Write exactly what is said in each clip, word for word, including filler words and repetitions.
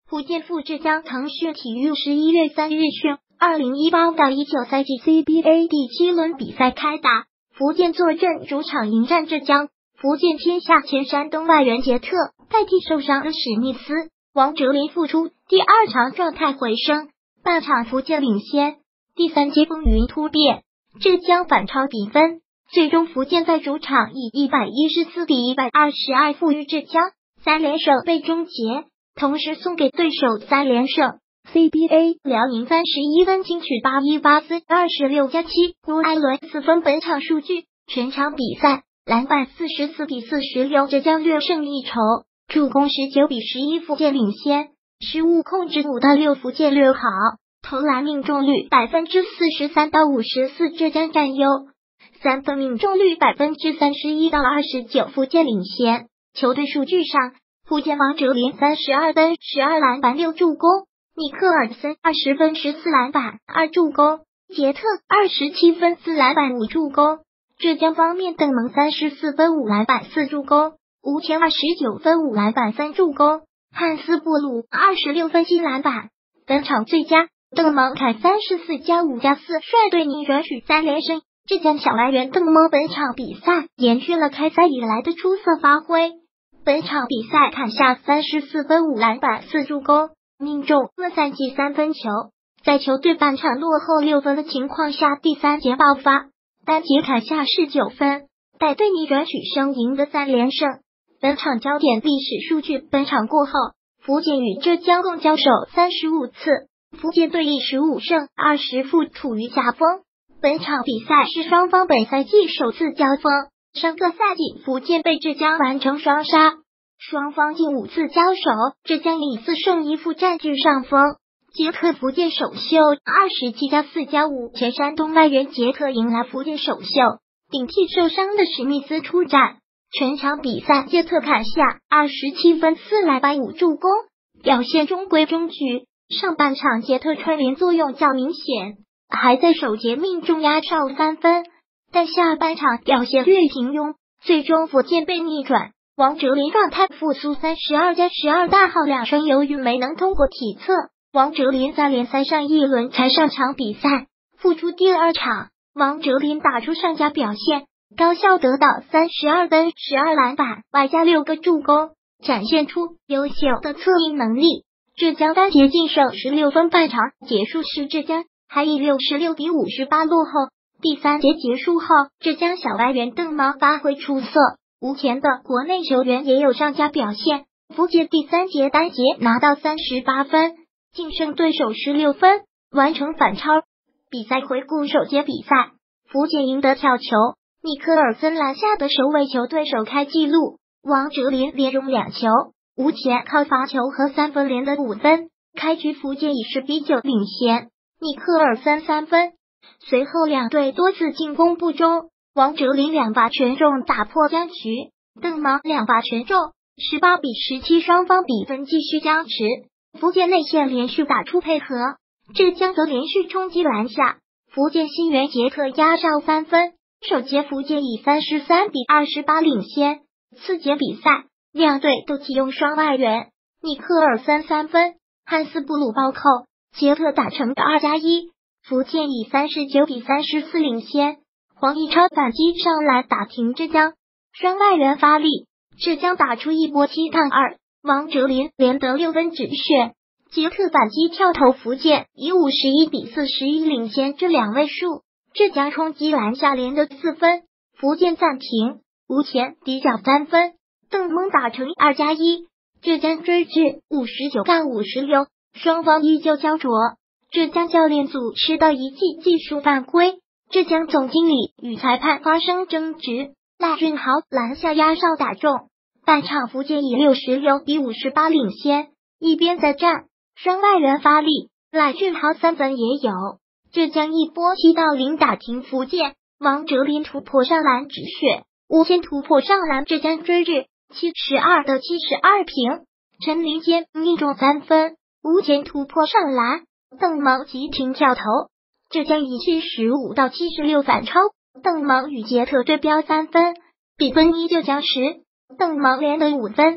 福建富浙江腾讯体育十一月三日讯，二零一八到一九赛季 C B A 第七轮比赛开打，福建坐镇主场迎战浙江。福建天下前山东外援杰特代替受伤的史密斯，王哲林复出，第二场状态回升，半场福建领先。第三节风云突变，浙江反超比分，最终福建在主场以一百一十四比一百二十二负于浙江，三连胜被终结，同时送给对手三连胜。C B A 辽宁三十一分轻取八一巴斯二十六加七，卢艾伦四分。本场数据，全场比赛篮板四十四比四十六，浙江略胜一筹；助攻十九比十一，福建领先；失误控制五到六，福建略好；投篮命中率百分之四十三到五十四，浙江占优；三分命中率百分之三十一到二十九，福建领先。球队数据上，福建王哲林三十二分、十二篮板、六助攻；尼克尔森二十分、十四篮板、二助攻；杰特二十七分、四篮板、五助攻。浙江方面，邓蒙三十四分、五篮板、四助攻；吴前二十九分、五篮板、三助攻；汉斯布鲁二十六分、七篮板。本场最佳，邓蒙凯三十四加五加四，率队逆转取三连胜。浙江小外援邓蒙本场比赛延续了开赛以来的出色发挥，本场比赛砍下三十四分、五篮板、四助攻，命中各赛季三分球。在球队半场落后六分的情况下，第三节爆发，单节砍下十九分，带队逆转取胜，赢得三连胜。本场焦点历史数据，本场过后，福建与浙江共交手三十五次，福建队以十五胜二十负处于下风。本场比赛是双方本赛季首次交锋，上个赛季福建被浙江完成双杀，双方近五次交手，浙江以四胜一负占据上风。杰特福建首秀二十七加四加五，前山东外援杰特迎来福建首秀，顶替受伤的史密斯出战。全场比赛杰特砍下二十七分、四篮板、五助攻，表现中规中矩。上半场杰特串联作用较明显，还在首节命中压哨三分，但下半场表现略平庸，最终福建被逆转。王哲林状态复苏，三十二加十二大号两胜，由于没能通过体测，王哲林在联赛上一轮才上场比赛，复出第二场，王哲林打出上佳表现，高效得到三十二分、十二篮板，外加六个助攻，展现出优秀的策应能力。浙江单节净胜十六分，半场结束时浙江还以六十六比五十八落后。第三节结束后，浙江小外援邓蒙发挥出色，吴前的国内球员也有上佳表现。福建第三节单节拿到三十八分，净胜对手十六分，完成反超。比赛回顾首节比赛，福建赢得跳球，尼克尔森篮下的首尾球对手开纪录，王哲林连中两球，吴前靠罚球和三分连得五分。开局福建以十比九领先，尼克尔森三分，随后两队多次进攻不中，王哲林两罚全中打破僵局，邓蒙两罚全中，十八比十七，双方比分继续僵持。福建内线连续打出配合，浙江则连续冲击篮下，福建新援杰特压哨三分。首节福建以三十三比二十八领先，次节比赛两队都启用双外援，尼克尔森三分，汉斯布鲁暴扣，杰特打成二加一，福建以三十九比三十四领先。黄义超反击上篮打平浙江，双外援发力，浙江打出一波七抗二，王哲林连得六分止血，杰特反击跳投，福建以五十一比四十一领先这两位数。浙江冲击篮下连得四分，福建暂停，吴前底角三分，邓蒙打成二加一，浙江追至五十九杠五十六，双方依旧焦灼。浙江教练组吃到一记技术犯规，浙江总经理与裁判发生争执，赖俊豪篮下压哨打中。半场福建以六十六比五十八领先，一边再战，双外援发力，赖俊豪三分也有。浙江一波七到零打停福建，王哲林突破上篮止血，吴前突破上篮，浙江追至七十二的七十二平。陈林坚命中三分，吴前突破上篮，邓蒙急停跳投，浙江以七十五到七十六反超，邓蒙与杰特对标三分，比分依旧僵持。邓蒙连得五分，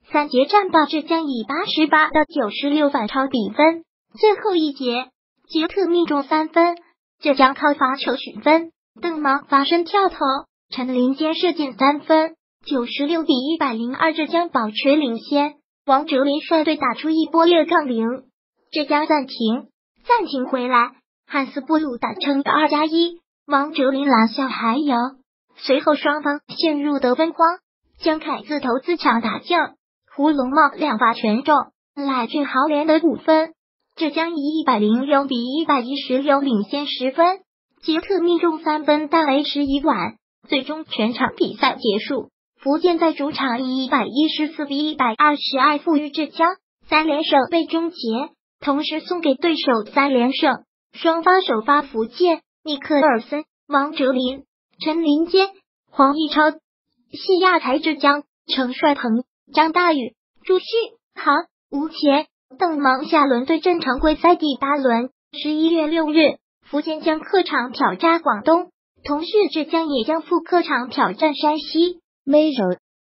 三节战罢，浙江以八十八到九十六反超比分。最后一节，杰特命中三分，浙江靠罚球取分，邓芒发身跳投，陈林坚射进三分，九十六比一百零二，浙江保持领先。王哲林率队打出一波六杠零，浙江暂停，暂停回来，汉斯布鲁打成二加一，王哲林篮下还有。随后双方陷入得分荒，江凯自投自抢打进，胡龙茂两罚全中，赖俊豪连得五分，浙江以一百零六比一百一十六领先十分。杰特命中三分但为时已晚，最终全场比赛结束，福建在主场以一百一十四比一百二十二负于浙江，三连胜被终结，同时送给对手三连胜。双方首发福建，尼克尔森、王哲林、陈林坚、黄义超；系亚台浙江，程帅鹏、张大宇、朱旭航、吴前、邓芒下轮对阵常规赛第八轮。十一月六日，福建将客场挑战广东，同时浙江也将赴客场挑战山西。 Major